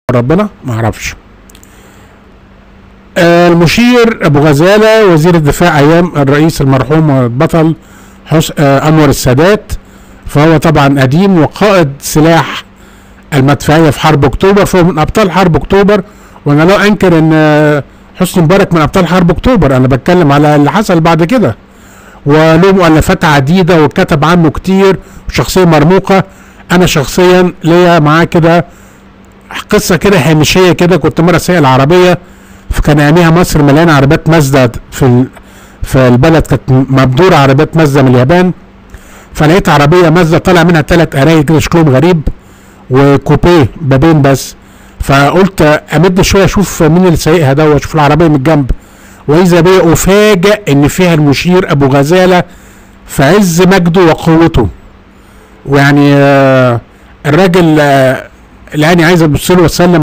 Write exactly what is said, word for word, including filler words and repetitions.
ربنا ما اعرفش. آه المشير ابو غزاله وزير الدفاع ايام الرئيس المرحوم والبطل حس... آه انور السادات، فهو طبعا قديم وقائد سلاح المدفعيه في حرب اكتوبر، فهو من ابطال حرب اكتوبر. وانا لا انكر ان حسني مبارك من ابطال حرب اكتوبر، انا بتكلم على اللي حصل بعد كده، وله مؤلفات عديده وكتب عنه كتير، وشخصيه مرموقه. انا شخصيا ليا معاه كده قصه كده هامشيه كده. كنت مره سايق العربيه، فكان اياميها مصر مليانه عربيات مازدا في ال... في البلد، كانت مبدوره عربيات مازدا من اليابان. فلقيت عربيه مازدا طالع منها ثلاث قرايل كده شكلهم غريب، وكوبيه بابين بس. فقلت امد شويه اشوف مين اللي سايقها ده واشوف العربيه من الجنب، واذا بيا افاجئ ان فيها المشير ابو غزاله في عز مجده وقوته. ويعني آه الراجل آه اللي يعني عايز ابص له واسلم